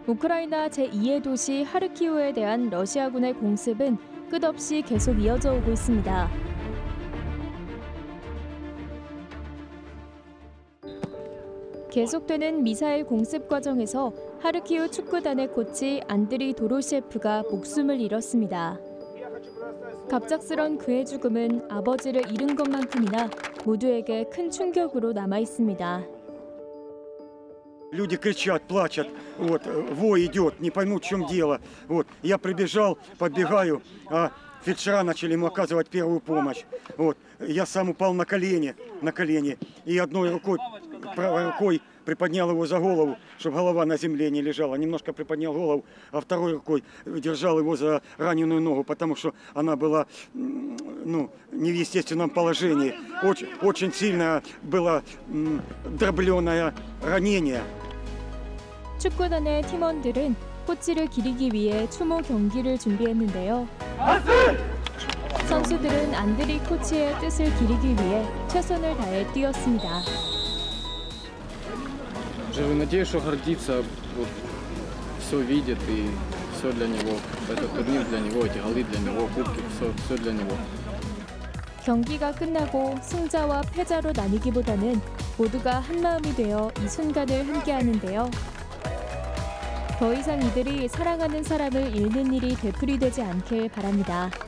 우크라이나 제2의 도시 하르키우에 대한 러시아군의 공습은 끝없이 계속 이어져 오고 있습니다. 계속되는 미사일 공습 과정에서 하르키우 축구단의 코치 안드리 도로시에프가 목숨을 잃었습니다. 갑작스런 그의 죽음은 아버지를 잃은 것만큼이나 모두에게 큰 충격으로 남아 있습니다. Люди кричат, плачут, вот, вой идет, не поймут, в чем дело. Вот, я прибежал, подбегаю, а фельдшера начали ему оказывать первую помощь. Вот, я сам упал на колени, и одной рукой, правой рукой приподнял его за голову, чтобы голова на земле не лежала. Немножко приподнял голову, а второй рукой держал его за раненую ногу, потому что она была не в естественном положении. Очень сильно было дробленое ранение. 축구단의 팀원들은 코치를 기리기 위해 추모 경기를 준비했는데요. 선수들은 안드리 코치의 뜻을 기리기 위해 최선을 다해 뛰었습니다. Живу надеюсь, что гордится, вот, все видит и все для него. Этот турнир для него, эти голы для него, кубки, все для него. 경기가 끝나고 승자와 패자로 나뉘기보다는 모두가 한마음이 되어 이 순간을 함께하는데요. 더 이상 이들이 사랑하는 사람을 잃는 일이 되풀이되지 않길 바랍니다.